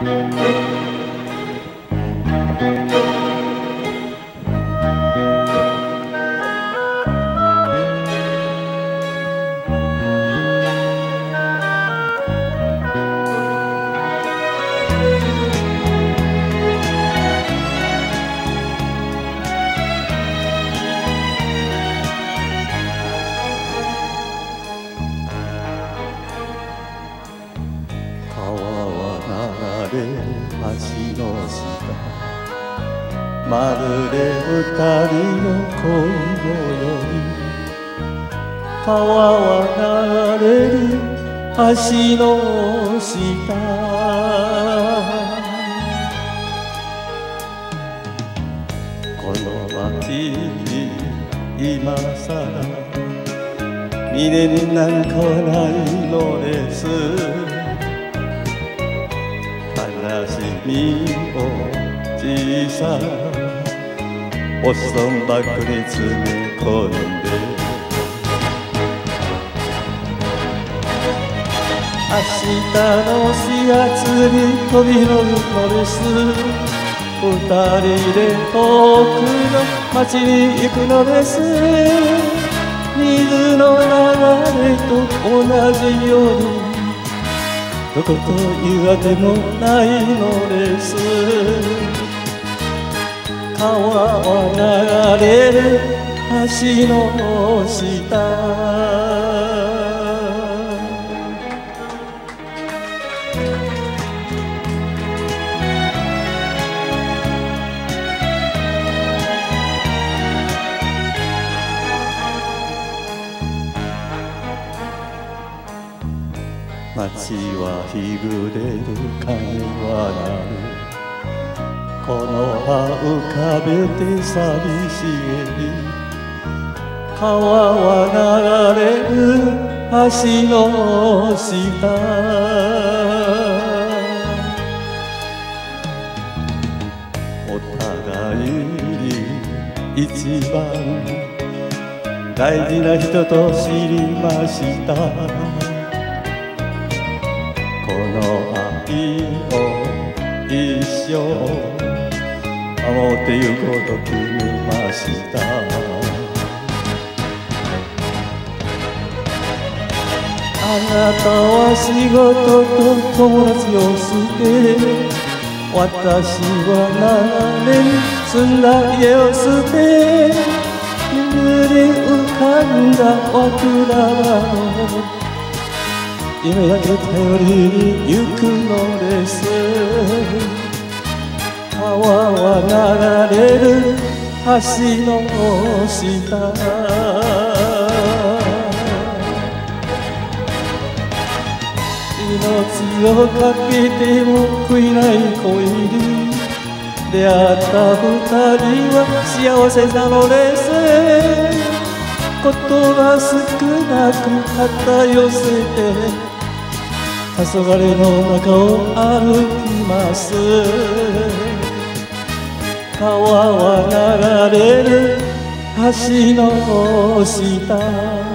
橋の下まるで二人の恋のように川は流れる橋の下この街に今さら未練なんかはないのです悲しみを小さなおっそんバッグに詰め込んで明日の始発に飛び乗るのです二人で遠くの街に行くのです水の流れと同じようにどこというあてもないのです川は流れる橋の下街は日暮れる鐘は鳴るこの葉浮かべて寂しげに川は流れる橋の下お互いに一番大事な人と知りましたこの愛を一生守ってゆこうと決めましたあなたは仕事と友達を捨て私は7年住んだ家を捨て夢に浮かんだ枕の夢だけ頼りに行くのです川は流れる橋の下命をかけても悔いない恋に出会った二人は幸せなのです言葉少なく肩寄せて黄昏の中を歩きます川は流れる橋の下